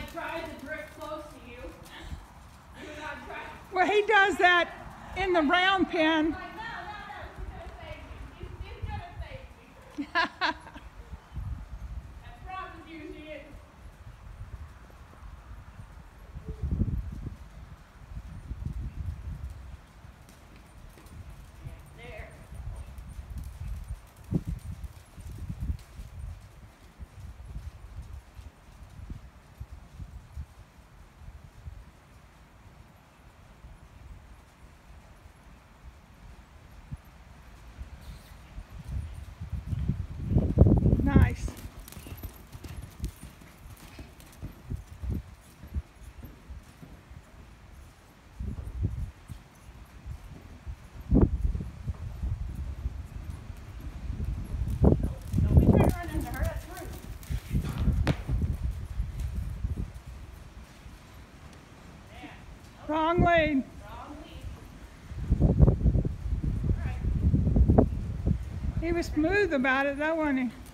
tries to drift close to you. Do not try. Well, he does that in the round pen. Like, no, he's gonna save me. He's gonna save me. I promise you she is. There. Nice. Don't be trying to run into her. That's rude. Yeah. Wrong lane. Wrong lead. All right. He was smooth about it though, wasn't he?